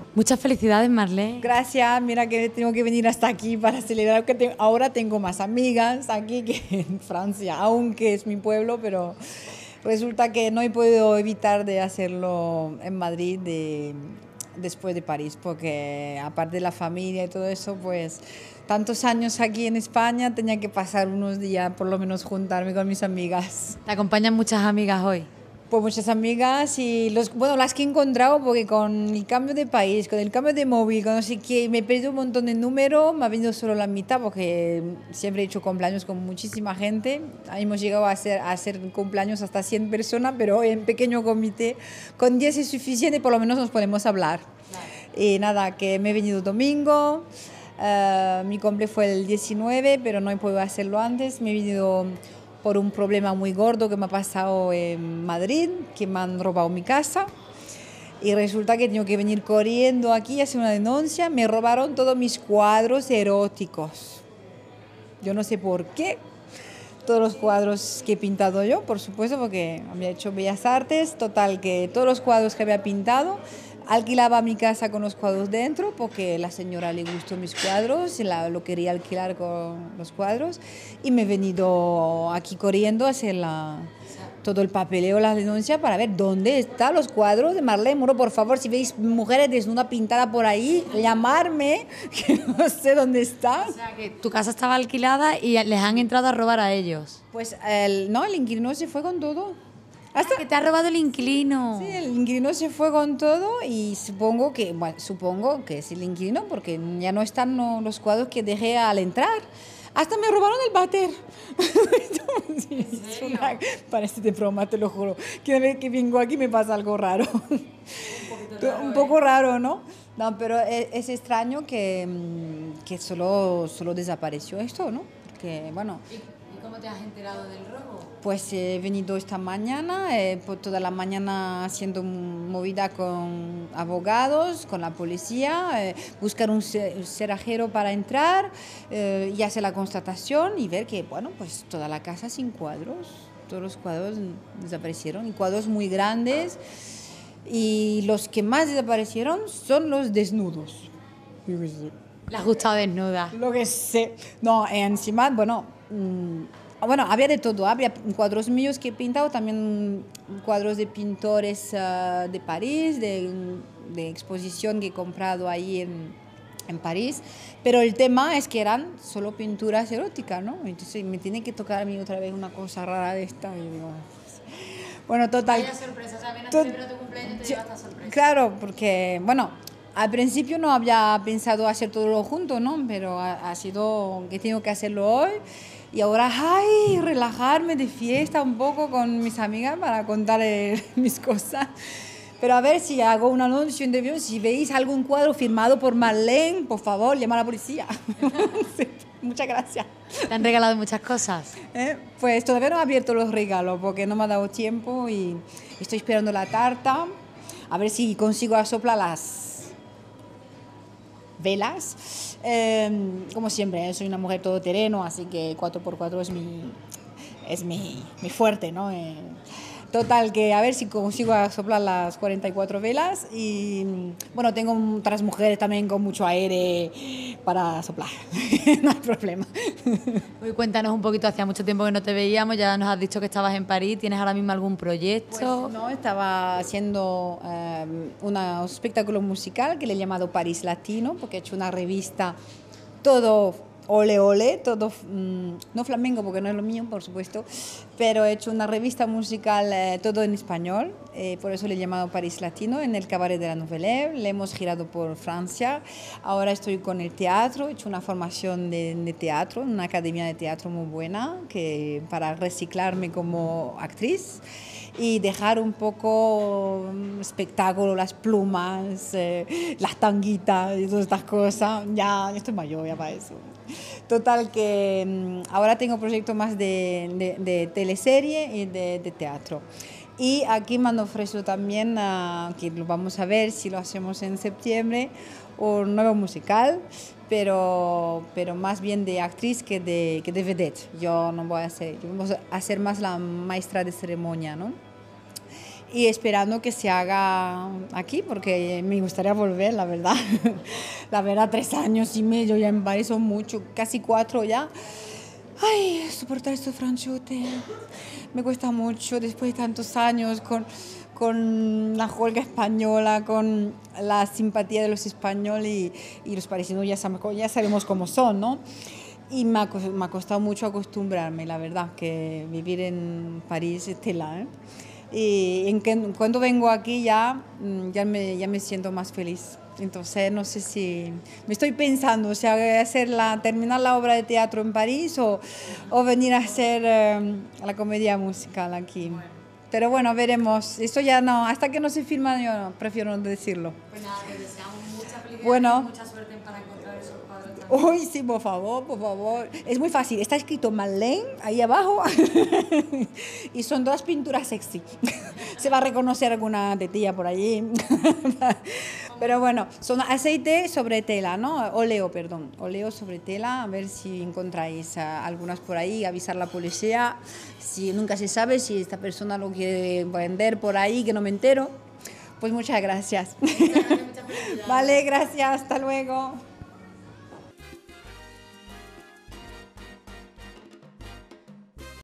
Muchas felicidades, Marlene. Gracias, mira que tengo que venir hasta aquí para celebrar, que ahora tengo más amigas aquí que en Francia, aunque es mi pueblo, pero resulta que no he podido evitar de hacerlo en Madrid después de París, porque aparte de la familia y todo eso, pues tantos años aquí en España tenía que pasar unos días, por lo menos juntarme con mis amigas. Te acompañan muchas amigas hoy. Pues muchas amigas y bueno, las que he encontrado, porque con el cambio de país, con el cambio de móvil, con no sé qué, me he perdido un montón de números, me ha venido solo la mitad, porque siempre he hecho cumpleaños con muchísima gente. Ahí hemos llegado a hacer cumpleaños hasta 100 personas, pero en pequeño comité, con 10 es suficiente, por lo menos nos podemos hablar. Claro. Y nada, que me he venido domingo, mi cumple fue el 19, pero no he podido hacerlo antes, me he venido por un problema muy gordo que me ha pasado en Madrid, que me han robado mi casa y resulta que tengo que venir corriendo aquí a hacer una denuncia. Me robaron todos mis cuadros eróticos. Yo no sé por qué. Todos los cuadros que he pintado yo, por supuesto, porque había hecho Bellas Artes. Total, que todos los cuadros que había pintado, alquilaba mi casa con los cuadros dentro porque la señora le gustó mis cuadros, lo quería alquilar con los cuadros y me he venido aquí corriendo a hacer todo el papeleo, la denuncia para ver dónde están los cuadros de Marlene Muro. Por favor, si veis mujeres desnudas pintadas por ahí, llamarme, que no sé dónde están. O sea, que tu casa estaba alquilada y les han entrado a robar a ellos. Pues no, el inquilino se fue con todo. Hasta que te ha robado el inquilino. Sí, el inquilino se fue con todo y supongo que es el inquilino porque ya no están los cuadros que dejé al entrar. Hasta me robaron el váter. Sí, parece de broma, te lo juro. Cada vez que vengo aquí me pasa algo raro. Un poco raro, ¿no? No, pero es extraño que solo desapareció esto, ¿no? Porque, bueno... ¿Y cómo te has enterado del robo? Pues he venido esta mañana, por toda la mañana haciendo movida con abogados, con la policía, buscar un cerrajero para entrar y hacer la constatación y ver que, bueno, pues toda la casa sin cuadros, todos los cuadros desaparecieron y cuadros muy grandes y los que más desaparecieron son los desnudos. Le has gustado desnuda. Lo que sé. No, encima, bueno... Bueno, había de todo, había cuadros míos que he pintado, también cuadros de pintores de París, de exposición que he comprado ahí en París, pero el tema es que eran solo pinturas eróticas, ¿no? Entonces me tiene que tocar a mí otra vez una cosa rara de esta. Y digo, bueno, total. Vaya sorpresa, o sea, ven a celebrar tu cumpleaños y te llevas esta sorpresa. Claro, porque, bueno, al principio no había pensado hacer todo junto, ¿no? Pero ha sido que tengo que hacerlo hoy. Y ahora, ay, relajarme de fiesta un poco con mis amigas para contar mis cosas. Pero a ver si hago un anuncio en televisión, si veis algún cuadro firmado por Marlene, por favor, llama a la policía. Sí, muchas gracias. ¿Te han regalado muchas cosas? Pues todavía no he abierto los regalos porque no me ha dado tiempo y estoy esperando la tarta. A ver si consigo soplar las velas. Como siempre, soy una mujer todoterreno, así que 4x4 es mi fuerte, ¿no? Total, que a ver si consigo soplar las 44 velas y bueno, tengo otras mujeres también con mucho aire para soplar, no hay problema. Hoy cuéntanos un poquito, hacía mucho tiempo que no te veíamos, ya nos has dicho que estabas en París, ¿tienes ahora mismo algún proyecto? Pues no, estaba haciendo un espectáculo musical que le he llamado París Latino, porque he hecho una revista todo ole ole, todo, no flamenco porque no es lo mío, por supuesto, pero he hecho una revista musical todo en español, por eso le he llamado París Latino, en el Cabaret de la Nouvelle, le hemos girado por Francia, ahora estoy con el teatro, he hecho una formación de teatro, una academia de teatro muy buena, para reciclarme como actriz y dejar un poco espectáculo, las plumas, las tanguitas y todas estas cosas. Ya estoy mayor ya para eso. Total, que ahora tengo proyectos más de teleserie y de teatro. Y aquí me han ofrecido también, que lo vamos a ver si lo hacemos en septiembre, un nuevo musical, pero más bien de actriz que de vedette. Yo no voy a hacer, yo voy a ser más la maestra de ceremonia, ¿no? y esperando que se haga aquí, porque me gustaría volver, la verdad. La verdad, 3 años y medio ya en París son mucho, casi 4 ya. Ay, soportar estos franchute me cuesta mucho después de tantos años con la huelga española, con la simpatía de los españoles y los parisinos ya sabemos cómo son, ¿no? Y me ha costado mucho acostumbrarme, la verdad, que vivir en París es tela, ¿eh? Cuando vengo aquí ya me siento más feliz. Entonces no sé si me estoy pensando, o sea, terminar la obra de teatro en París o venir a hacer la comedia musical aquí. Pero bueno, veremos. Esto ya no, hasta que no se firma yo prefiero no decirlo. Pues nada, te deseamos mucha felicidad Bueno. y mucha suerte para encontrar esos cuadros también. Uy, sí, por favor, por favor. Es muy fácil. Está escrito Madeleine ahí abajo y son 2 pinturas sexy. Se va a reconocer alguna tetilla por allí. Pero bueno, son aceite sobre tela, ¿no? Óleo, perdón. Óleo sobre tela. A ver si encontráis algunas por ahí. Avisar a la policía. Si nunca se sabe si esta persona lo quiere vender por ahí, que no me entero. Pues muchas gracias. Muchas felicidades. Vale, gracias. Hasta luego.